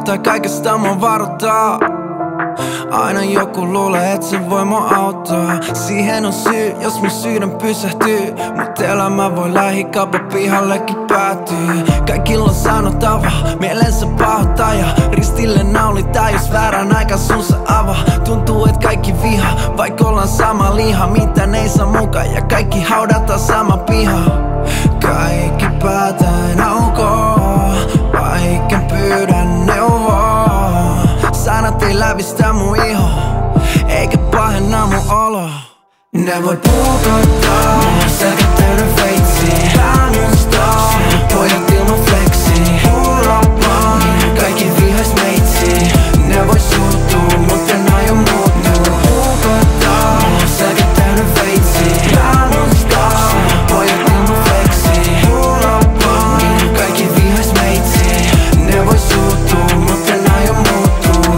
tai kaikesta mua varoittaa. Aina joku luulee, et se voi mua auttaa. Siihen on syy, jos mun sydän pysähtyy. Mut elämä voi lähikauppa pihallekin päätyy. Kaikilla on sanottava, mielensä pahoittaja. Ristille naulittaa, jos väärän aikaan suunsa avaa. Tuntuu et kaikki viha, vaikka ollaan sama liha. Mitään ei saa mukaan ja kaikki haudataan sama piha. Kaikki päätään aukoon, vaikka pyydän neuvoa. Sanat ei lävistä mun iho, eikä pahenna mun olo. Ne voi puukottaa, mun selkä täyden veitsiä. Tää mustaa, pojat ilman fleksiä. Huulapaa, kaikki vihais meitsiä. Ne voi suuttua, mut en aio muuttua. Puukottaa, mun selkä täyden veitsiä. Tää mustaa, pojat ilman fleksiä. Huulapaa, kaikki vihais meitsiä. Ne voi suuttua, mut en aio muuttua.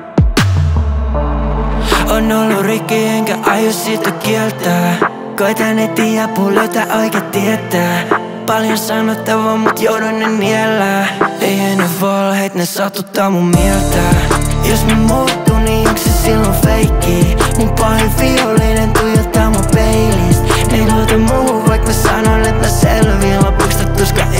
On ollut rikki enkä aio siitä kieltää. Koitan etsiä apua löytää oikea tietää. Paljon sanottavaa mut joudun ne niellää. Ei enää valheet, ne satuttaa mun mieltä. Jos mä muutun, niin onks se silloin feikki? Mun pahin vihollinen tuijottaa mun peilistä. Ne ei luota muuhun, vaikka mä sanon, et mä selviin. Lopuks tää tuska